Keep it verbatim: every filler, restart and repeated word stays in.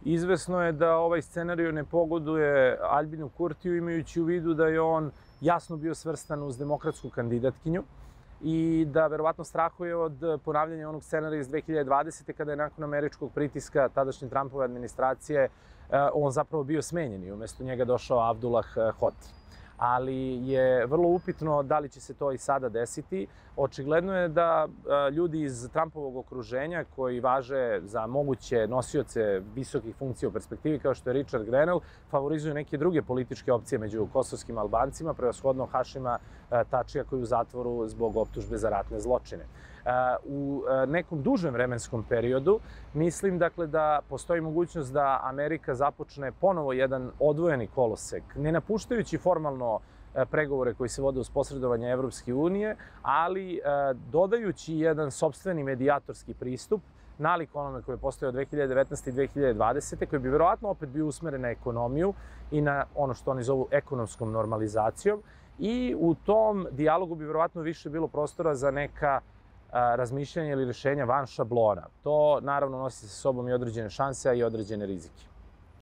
Izvesno je da ovaj scenariju ne pogoduje Albinu Kurtiju, imajući u vidu da je on jasno bio svrstan uz demokratsku kandidatkinju i da verovatno strahuje od ponavljanja onog scenarija iz dve hiljade dvadesete. kada je nakon američkog pritiska tadašnje Trumpove administracije on zapravo bio smenjen i umesto njega došao Abdullah Hoti. Ali je vrlo upitno da li će se to i sada desiti. Očigledno je da ljudi iz Trumpovog okruženja koji važe za moguće nosioce visokih funkcija u perspektivi, kao što je Richard Grenell, favorizuju neke druge političke opcije među kosovskim Albancima, prevashodno Hašima Tačija koji je u zatvoru zbog optužbe za ratne zločine. U nekom dužem vremenskom periodu mislim dakle da postoji mogućnost da Amerika započne ponovo jedan odvojeni kolosek, ne napuštajući formalno pregovore koji se vode uz posredovanje Evropske unije, ali dodajući jedan sopstveni medijatorski pristup nalik onome koji je postojao dve hiljade devetnaeste. i dve hiljade dvadesete. koji bi verovatno opet bio usmeren na ekonomiju i na ono što oni zovu ekonomskom normalizacijom, i u tom dijalogu bi verovatno više bilo prostora za neka razmišljanja ili rješenja van šablona. To naravno nosi sa sobom i određene šanse, a i određene rizike.